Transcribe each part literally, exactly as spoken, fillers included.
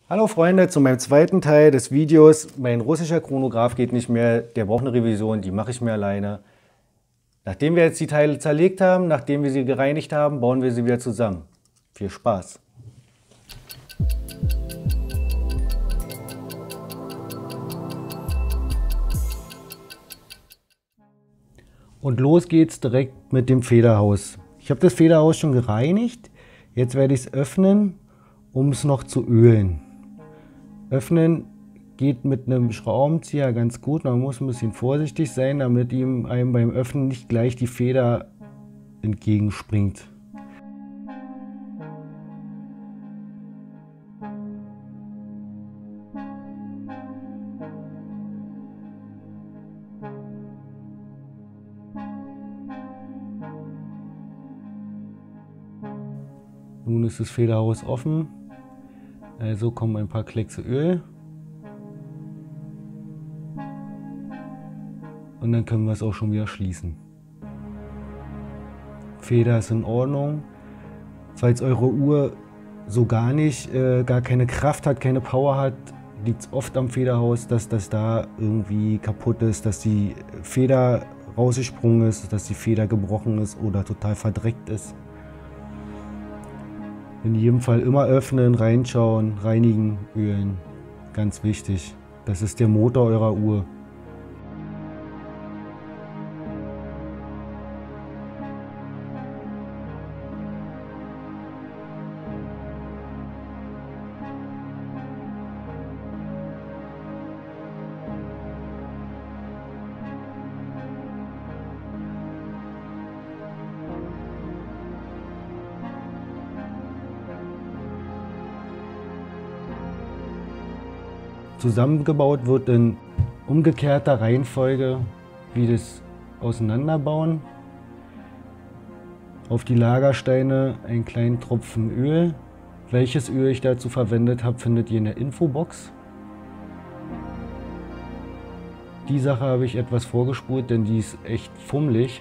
Hallo Freunde, zu meinem zweiten Teil des Videos. Mein russischer Chronograph geht nicht mehr, der braucht eine Revision, die mache ich mir alleine. Nachdem wir jetzt die Teile zerlegt haben, nachdem wir sie gereinigt haben, bauen wir sie wieder zusammen. Viel Spaß! Und los geht's direkt mit dem Federhaus. Ich habe das Federhaus schon gereinigt, jetzt werde ich es öffnen, um es noch zu ölen. Öffnen geht mit einem Schraubenzieher ganz gut, man muss ein bisschen vorsichtig sein, damit ihm einem beim Öffnen nicht gleich die Feder entgegenspringt. Nun ist das Federhaus offen, also kommen ein paar Kleckse Öl und dann können wir es auch schon wieder schließen. Feder ist in Ordnung. Falls eure Uhr so gar nicht, äh, gar keine Kraft hat, keine Power hat, liegt es oft am Federhaus, dass das da irgendwie kaputt ist, dass die Feder rausgesprungen ist, dass die Feder gebrochen ist oder total verdreckt ist. In jedem Fall immer öffnen, reinschauen, reinigen, ölen. Ganz wichtig. Das ist der Motor eurer Uhr. Zusammengebaut wird in umgekehrter Reihenfolge wie das Auseinanderbauen. Auf die Lagersteine einen kleinen Tropfen Öl. Welches Öl ich dazu verwendet habe, findet ihr in der Infobox. Die Sache habe ich etwas vorgespult, denn die ist echt fummelig.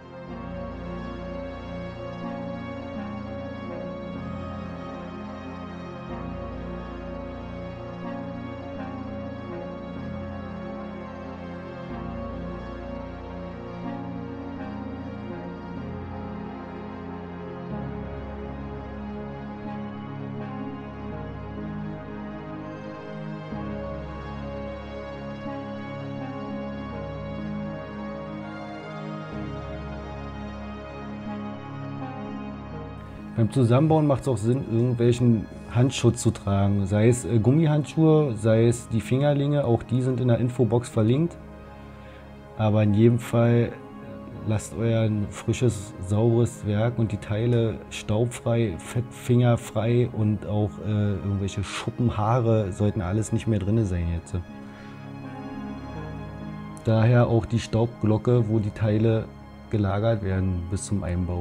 Beim Zusammenbauen macht es auch Sinn, irgendwelchen Handschutz zu tragen. Sei es äh, Gummihandschuhe, sei es die Fingerlinge, auch die sind in der Infobox verlinkt. Aber in jedem Fall lasst euer frisches, sauberes Werk und die Teile staubfrei, fettfingerfrei und auch äh, irgendwelche Schuppen, Haare sollten alles nicht mehr drin sein jetzt. Daher auch die Staubglocke, wo die Teile gelagert werden bis zum Einbau.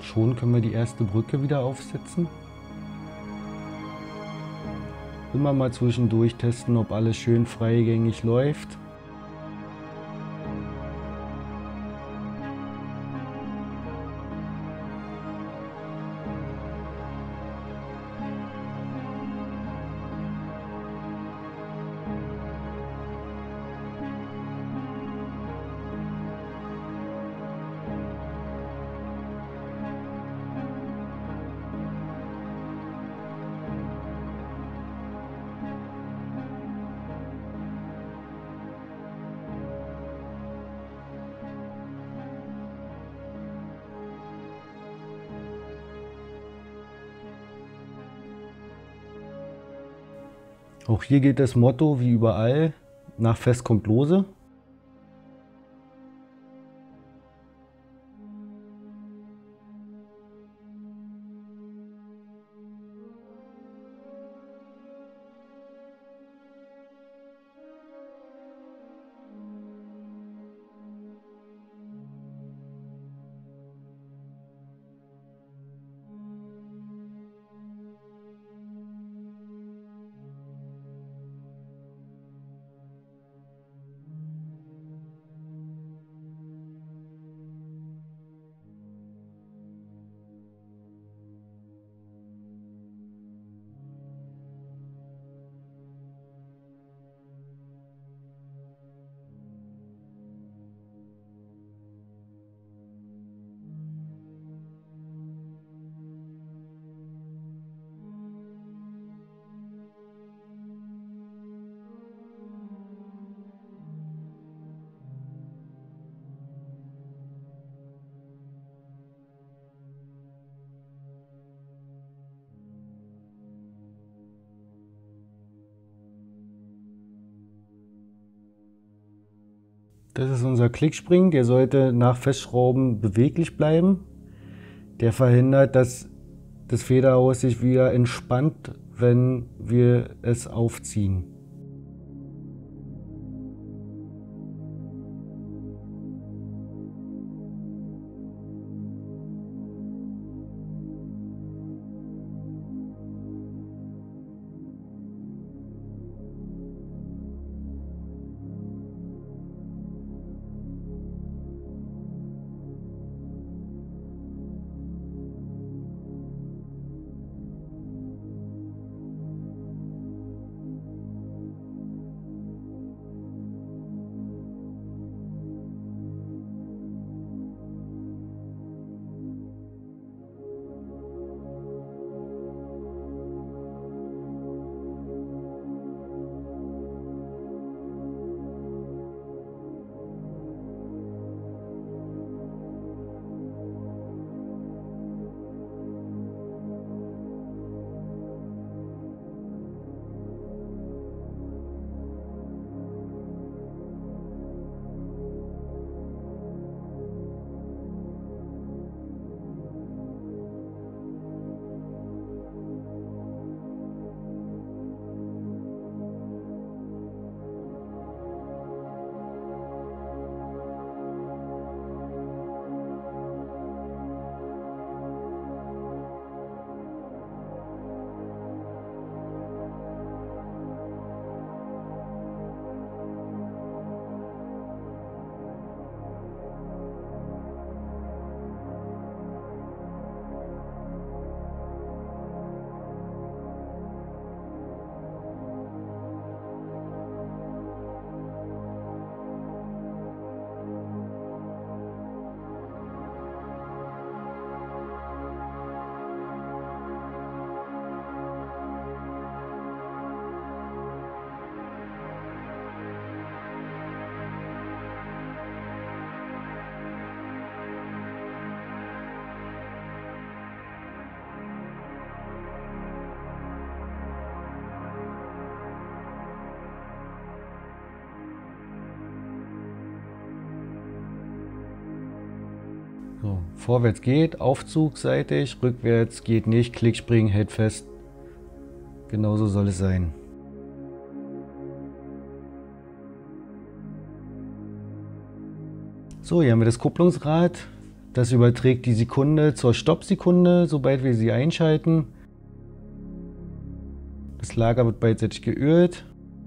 schon können wir die erste Brücke wieder aufsetzen. Immer mal zwischendurch testen, ob alles schön freigängig läuft. Auch hier gilt das Motto wie überall, nach Fest kommt Lose. Das ist unser Klickspring, der sollte nach Festschrauben beweglich bleiben. Der verhindert, dass das Federhaus sich wieder entspannt, wenn wir es aufziehen. So, vorwärts geht, aufzugseitig, rückwärts geht nicht, Klickspringen hält fest. Genauso soll es sein. So, hier haben wir das Kupplungsrad. Das überträgt die Sekunde zur Stoppsekunde, sobald wir sie einschalten. Das Lager wird beidseitig geölt.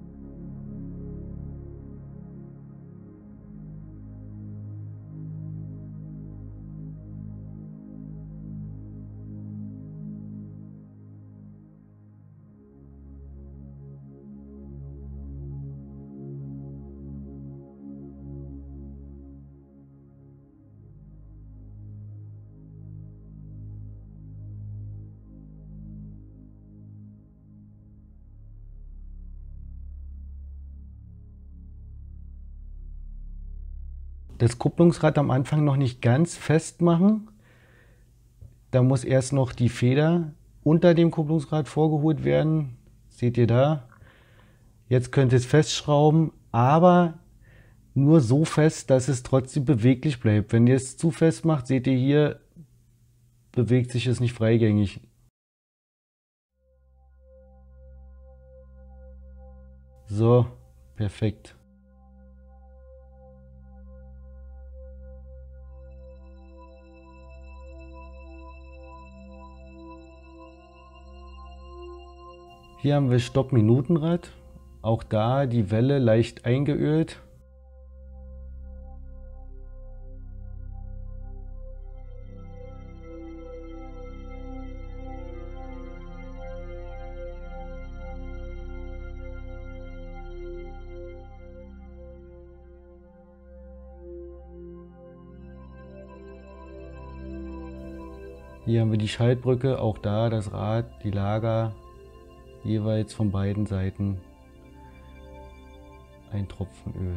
Das Kupplungsrad am Anfang noch nicht ganz fest machen. Da muss erst noch die Feder unter dem Kupplungsrad vorgeholt werden. Seht ihr da? Jetzt könnt ihr es festschrauben, aber nur so fest, dass es trotzdem beweglich bleibt. Wenn ihr es zu fest macht, seht ihr hier, bewegt sich es nicht freigängig. So, perfekt. Hier haben wir Stopp-Minutenrad. Auch da die Welle leicht eingeölt. Hier haben wir die Schaltbrücke, auch da das Rad, die Lager, jeweils von beiden Seiten ein Tropfen Öl.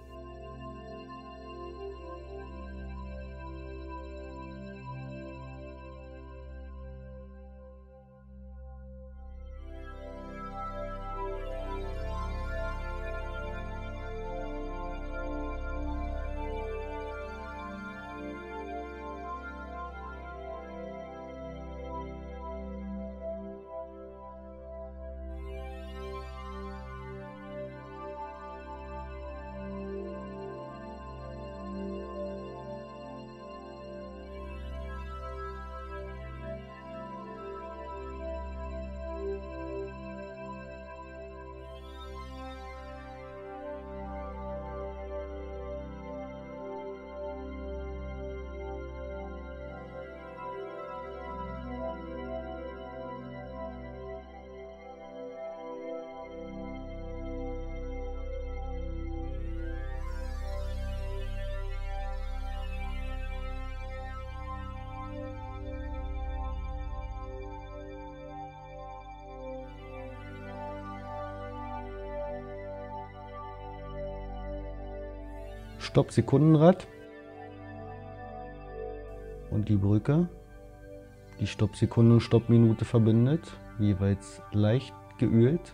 Stopp-Sekundenrad und die Brücke, die Stoppsekunde und Stoppminute verbindet, jeweils leicht geölt.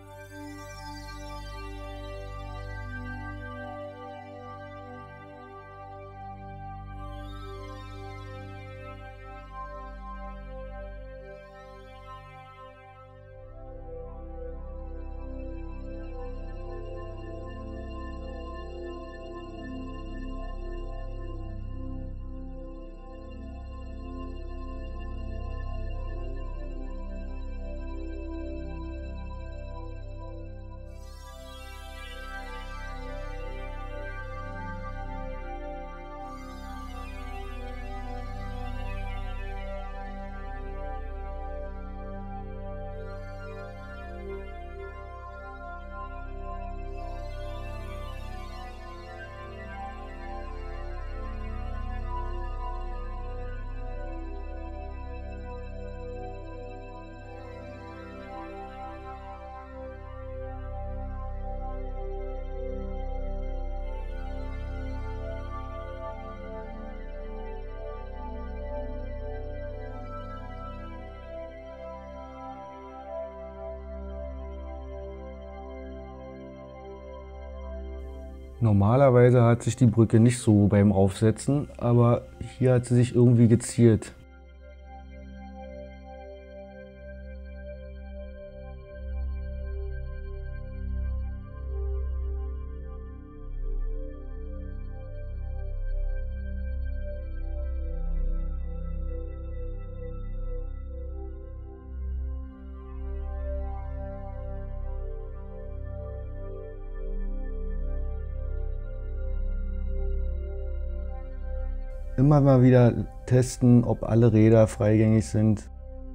Normalerweise hat sich die Brücke nicht so beim Aufsetzen, aber hier hat sie sich irgendwie geziert. Immer mal wieder testen, ob alle Räder freigängig sind.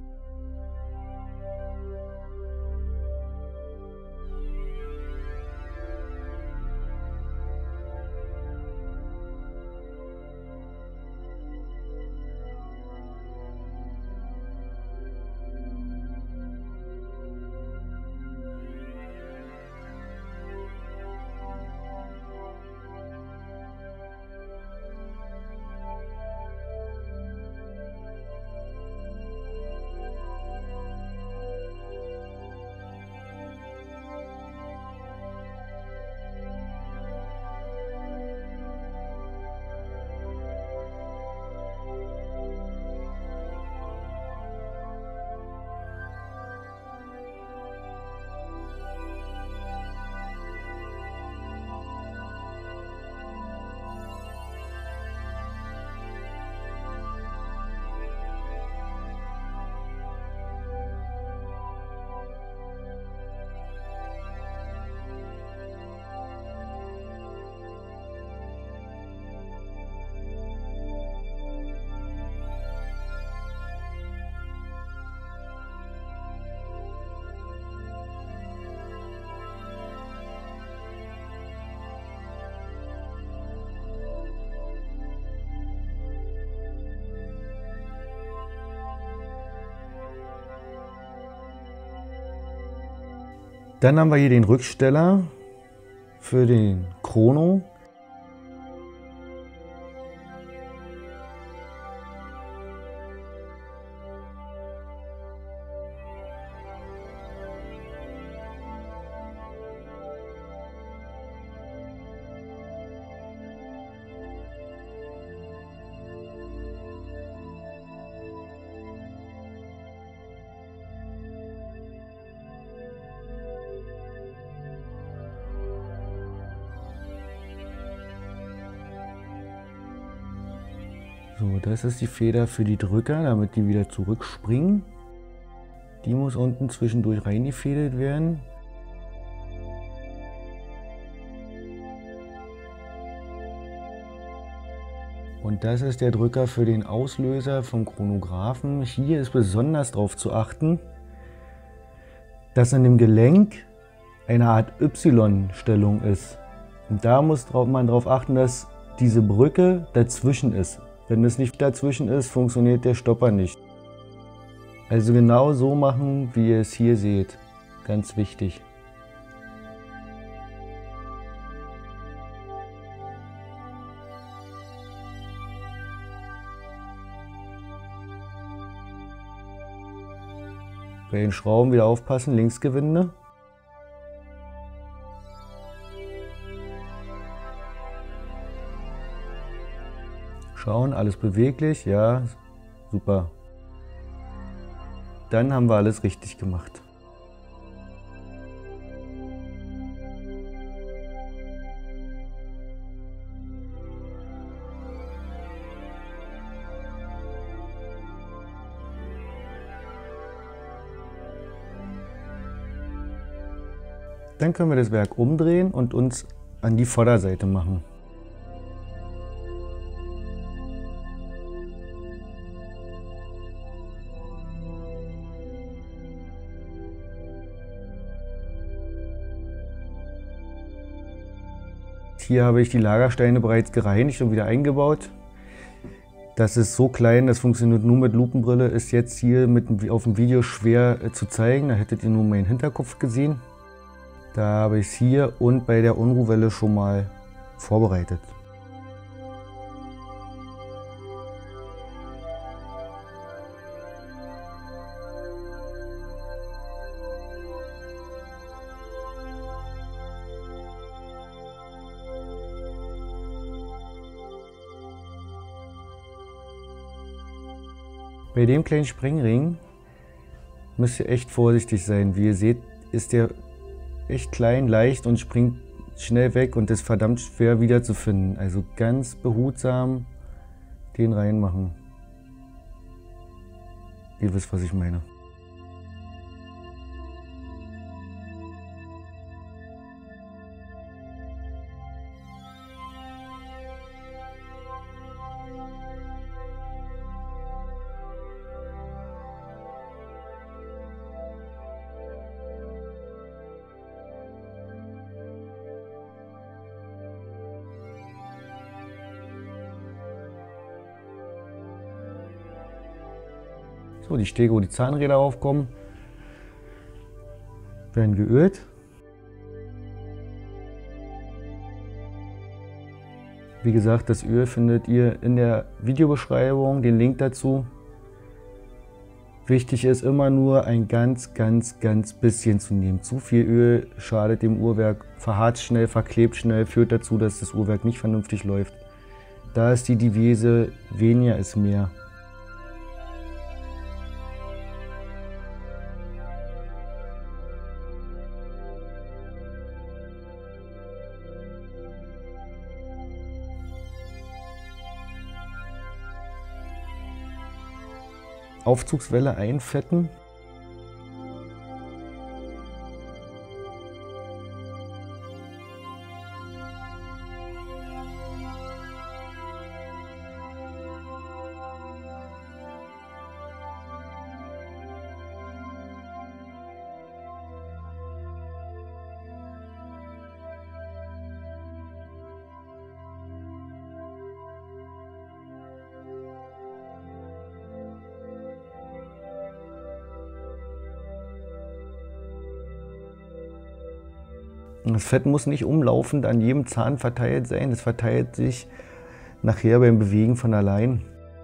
Dann haben wir hier den Rücksteller für den Chrono. So, das ist die Feder für die Drücker, damit die wieder zurückspringen. Die muss unten zwischendurch reingefädelt werden. Und das ist der Drücker für den Auslöser vom Chronographen. Hier ist besonders darauf zu achten, dass in dem Gelenk eine Art Y-Stellung ist. Und da muss man darauf achten, dass diese Brücke dazwischen ist. Wenn es nicht dazwischen ist, funktioniert der Stopper nicht. Also genau so machen, wie ihr es hier seht. Ganz wichtig. Bei den Schrauben wieder aufpassen, Linksgewinde. Schauen, alles beweglich, ja, super. Dann haben wir alles richtig gemacht. Dann können wir das Werk umdrehen und uns an die Vorderseite machen. Hier habe ich die Lagersteine bereits gereinigt und wieder eingebaut. Das ist so klein, das funktioniert nur mit Lupenbrille, ist jetzt hier mit, auf dem Video schwer äh, zu zeigen. Da hättet ihr nur meinen Hinterkopf gesehen. Da habe ich es hier und bei der Unruhwelle schon mal vorbereitet. Bei dem kleinen Sprengring müsst ihr echt vorsichtig sein. Wie ihr seht, ist der echt klein, leicht und springt schnell weg und ist verdammt schwer wiederzufinden. Also ganz behutsam den reinmachen. Ihr wisst, was ich meine. So, die Stege, wo die Zahnräder aufkommen, werden geölt. Wie gesagt, das Öl findet ihr in der Videobeschreibung, den Link dazu. Wichtig ist immer nur ein ganz, ganz, ganz bisschen zu nehmen. Zu viel Öl schadet dem Uhrwerk, verharzt schnell, verklebt schnell, führt dazu, dass das Uhrwerk nicht vernünftig läuft. Da ist die Devise, weniger ist mehr. Aufzugswelle einfetten. Das Fett muss nicht umlaufend an jedem Zahn verteilt sein, es verteilt sich nachher beim Bewegen von allein.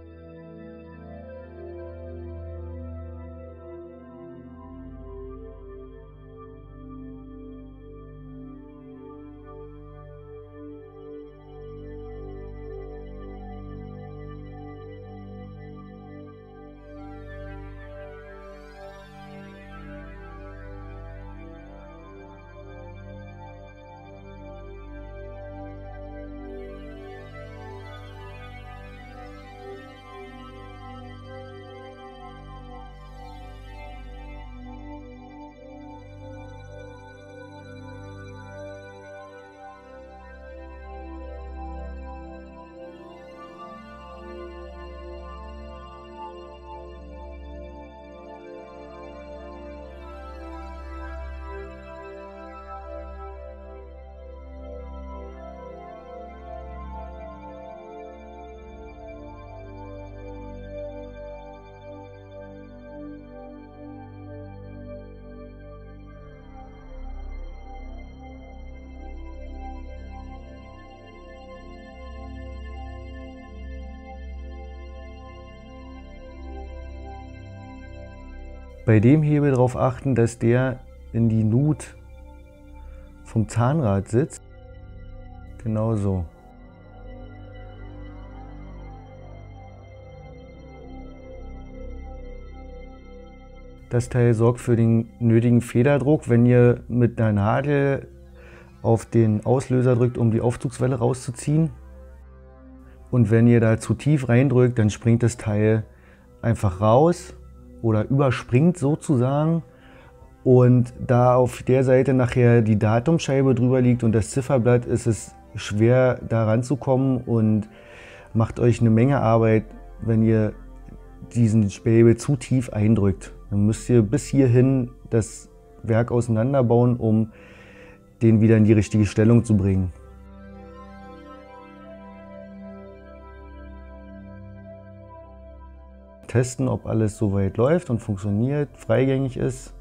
Bei dem Hebel darauf achten, dass der in die Nut vom Zahnrad sitzt. Genau so. Das Teil sorgt für den nötigen Federdruck, wenn ihr mit einer Nadel auf den Auslöser drückt, um die Aufzugswelle rauszuziehen. Und wenn ihr da zu tief reindrückt, dann springt das Teil einfach raus oder überspringt sozusagen. Und da auf der Seite nachher die Datumscheibe drüber liegt und das Zifferblatt, ist es schwer da ranzukommen und macht euch eine Menge Arbeit, wenn ihr diesen Spähebel zu tief eindrückt. Dann müsst ihr bis hierhin das Werk auseinanderbauen, um den wieder in die richtige Stellung zu bringen. Testen, ob alles soweit läuft und funktioniert, freigängig ist.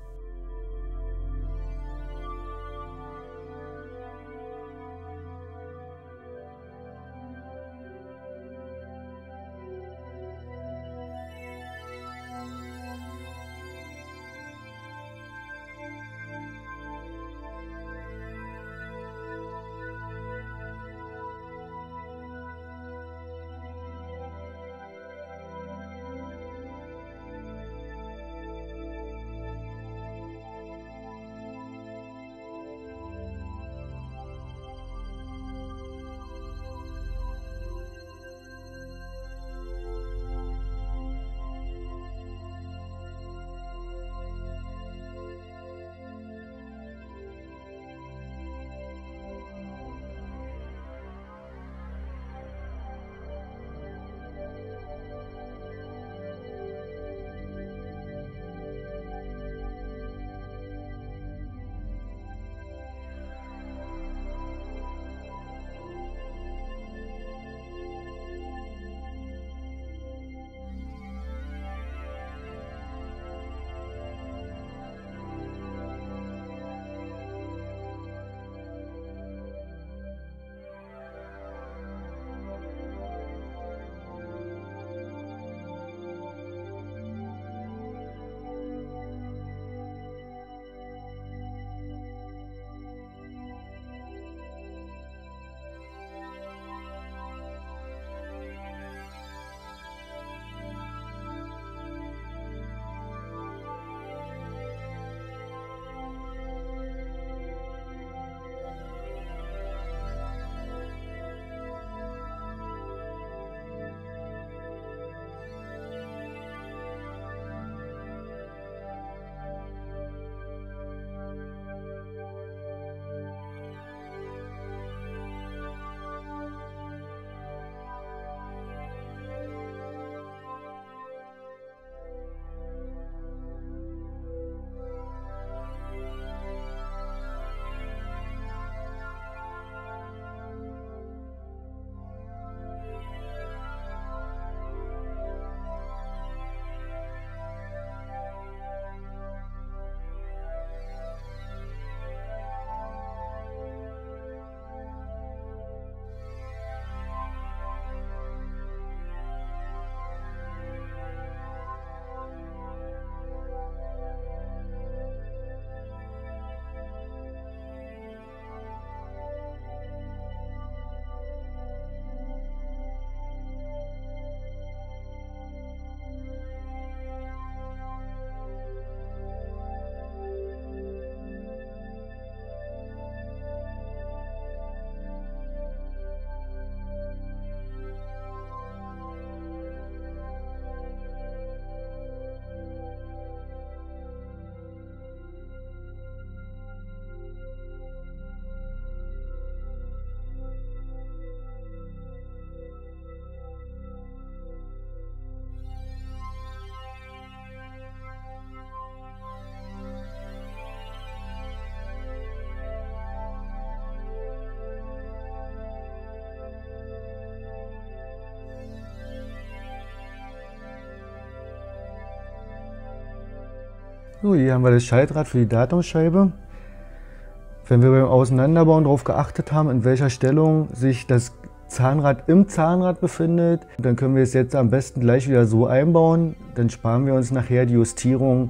So, hier haben wir das Schaltrad für die Datumscheibe. Wenn wir beim Auseinanderbauen darauf geachtet haben, in welcher Stellung sich das Zahnrad im Zahnrad befindet, dann können wir es jetzt am besten gleich wieder so einbauen. Dann sparen wir uns nachher die Justierung.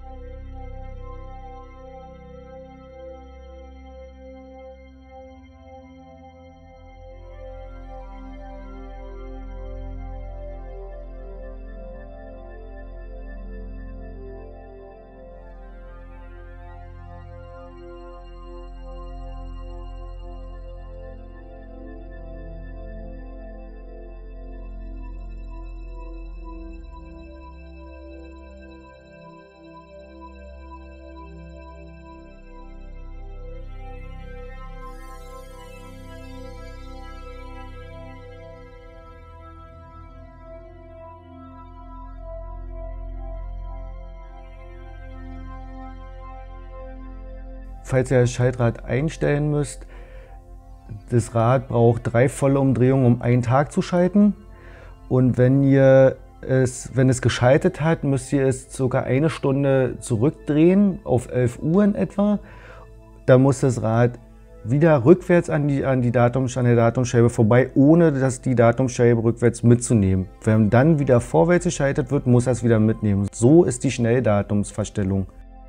Falls ihr das Schaltrad einstellen müsst, das Rad braucht drei volle Umdrehungen, um einen Tag zu schalten. Und wenn ihr es, wenn es geschaltet hat, müsst ihr es circa eine Stunde zurückdrehen, auf elf Uhr in etwa. Da muss das Rad wieder rückwärts an, die, an, die Datum, an der Datumscheibe vorbei, ohne dass die Datumscheibe rückwärts mitzunehmen. Wenn dann wieder vorwärts geschaltet wird, muss er es wieder mitnehmen. So ist die Schnelldatumsverstellung.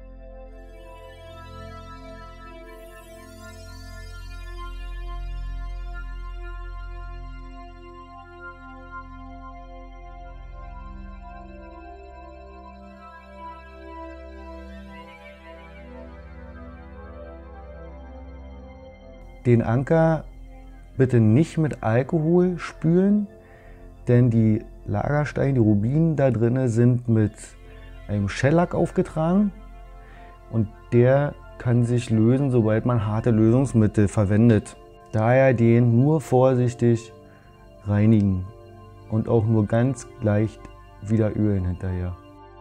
Den Anker bitte nicht mit Alkohol spülen, denn die Lagersteine, die Rubinen da drin sind mit einem Shellac aufgetragen und der kann sich lösen, sobald man harte Lösungsmittel verwendet. Daher den nur vorsichtig reinigen und auch nur ganz leicht wieder ölen hinterher.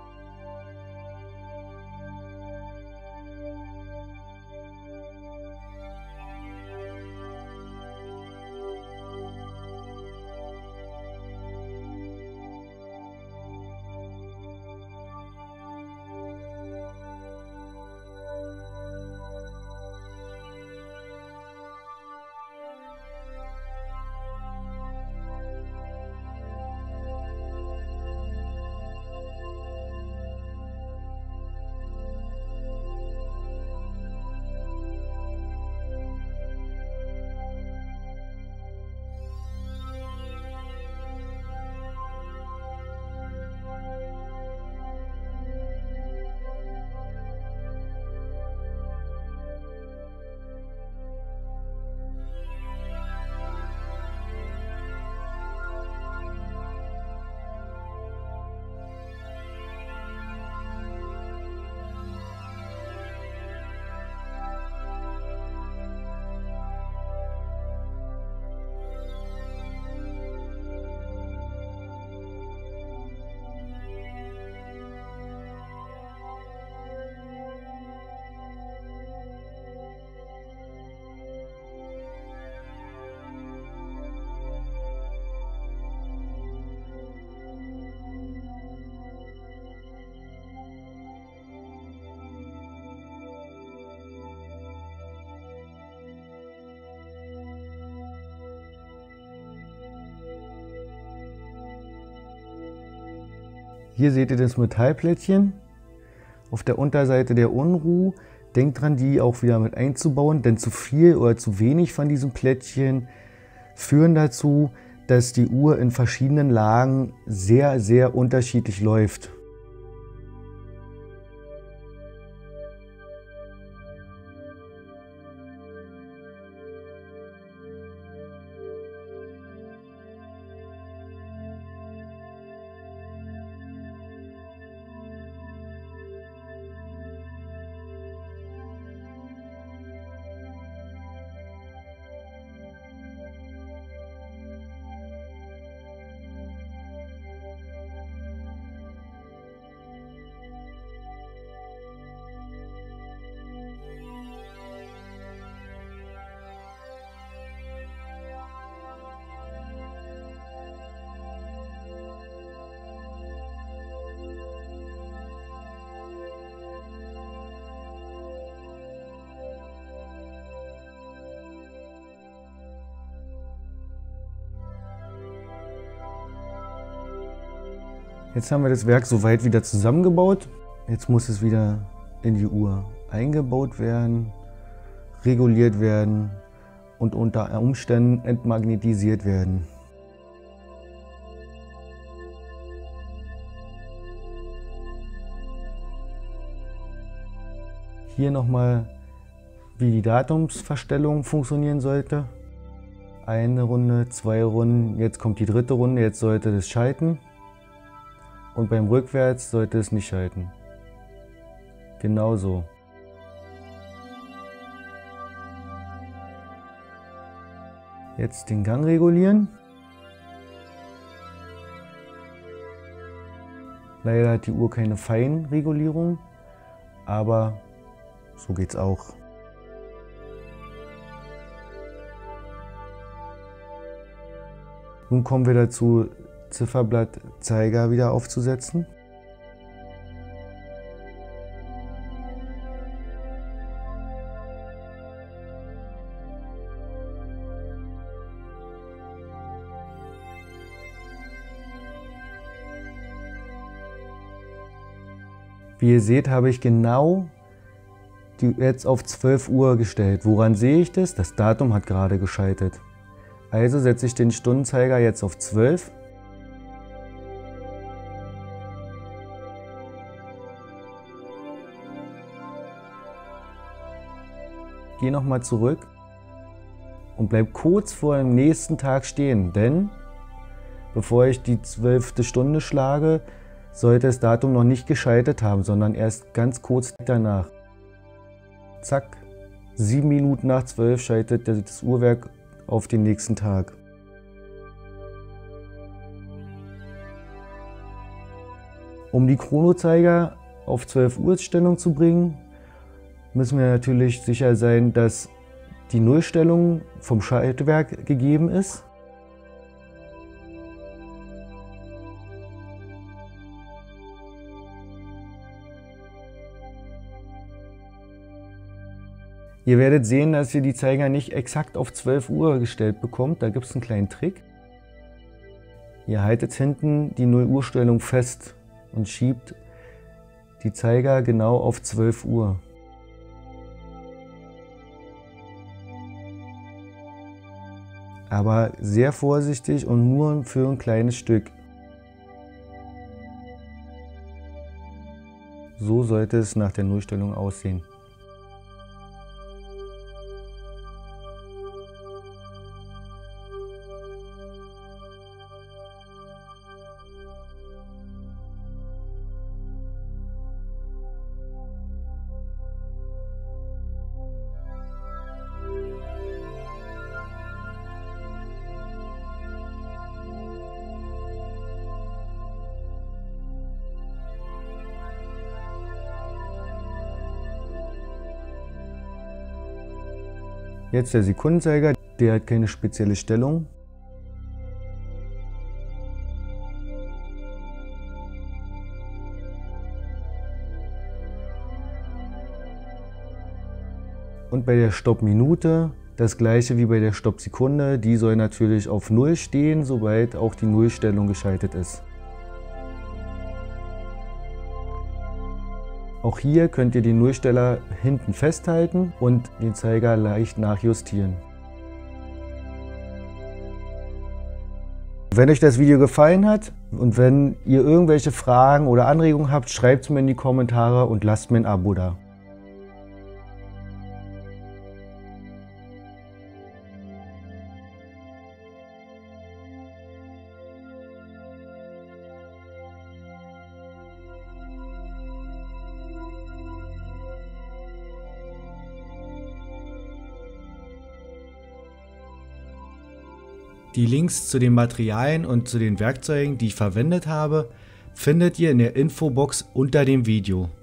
Hier seht ihr das Metallplättchen auf der Unterseite der Unruh. Denkt dran, die auch wieder mit einzubauen, denn zu viel oder zu wenig von diesen Plättchen führen dazu, dass die Uhr in verschiedenen Lagen sehr, sehr unterschiedlich läuft. Jetzt haben wir das Werk soweit wieder zusammengebaut. Jetzt muss es wieder in die Uhr eingebaut werden, reguliert werden und unter Umständen entmagnetisiert werden. Hier nochmal, wie die Datumsverstellung funktionieren sollte. Eine Runde, zwei Runden, jetzt kommt die dritte Runde, jetzt sollte es schalten. Und beim Rückwärts sollte es nicht schalten. Genauso. Jetzt den Gang regulieren. Leider hat die Uhr keine Feinregulierung, aber so geht's auch. Nun kommen wir dazu, Zifferblatt Zeiger wieder aufzusetzen. Wie ihr seht, habe ich genau die jetzt auf zwölf Uhr gestellt. Woran sehe ich das? Das Datum hat gerade geschaltet. Also setze ich den Stundenzeiger jetzt auf zwölf. Gehe nochmal zurück und bleib kurz vor dem nächsten Tag stehen, denn bevor ich die zwölfte Stunde schlage, sollte das Datum noch nicht geschaltet haben, sondern erst ganz kurz danach. Zack, sieben Minuten nach zwölf schaltet das Uhrwerk auf den nächsten Tag. Um die Chronozeiger auf zwölf Uhr Stellung zu bringen, müssen wir natürlich sicher sein, dass die Nullstellung vom Schaltwerk gegeben ist. Ihr werdet sehen, dass ihr die Zeiger nicht exakt auf zwölf Uhr gestellt bekommt. Da gibt es einen kleinen Trick. Ihr haltet hinten die null Uhr Stellung fest und schiebt die Zeiger genau auf zwölf Uhr. Aber sehr vorsichtig und nur für ein kleines Stück. So sollte es nach der Nullstellung aussehen. Jetzt der Sekundenzeiger, der hat keine spezielle Stellung. Und bei der Stoppminute das gleiche wie bei der Stoppsekunde, die soll natürlich auf null stehen, sobald auch die Nullstellung geschaltet ist. Auch hier könnt ihr den Nullsteller hinten festhalten und den Zeiger leicht nachjustieren. Wenn euch das Video gefallen hat und wenn ihr irgendwelche Fragen oder Anregungen habt, schreibt es mir in die Kommentare und lasst mir ein Abo da. Die Links zu den Materialien und zu den Werkzeugen, die ich verwendet habe, findet ihr in der Infobox unter dem Video.